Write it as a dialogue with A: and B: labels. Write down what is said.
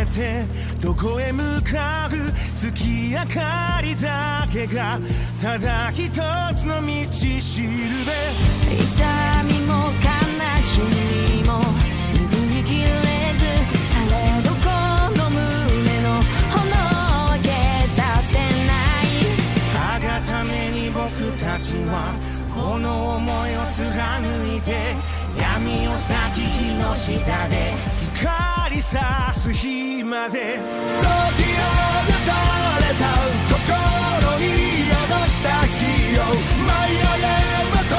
A: てどこへ向かう月明かりだけがただ一つの道しるべ。
B: 痛みも悲しみも拭いきれず、されどこの胸の炎を消させない。
A: たがために僕たちはこの想いを貫いて、闇を裂き火の下で光さす日まで。時をたれた心に宿した日を舞い上げまと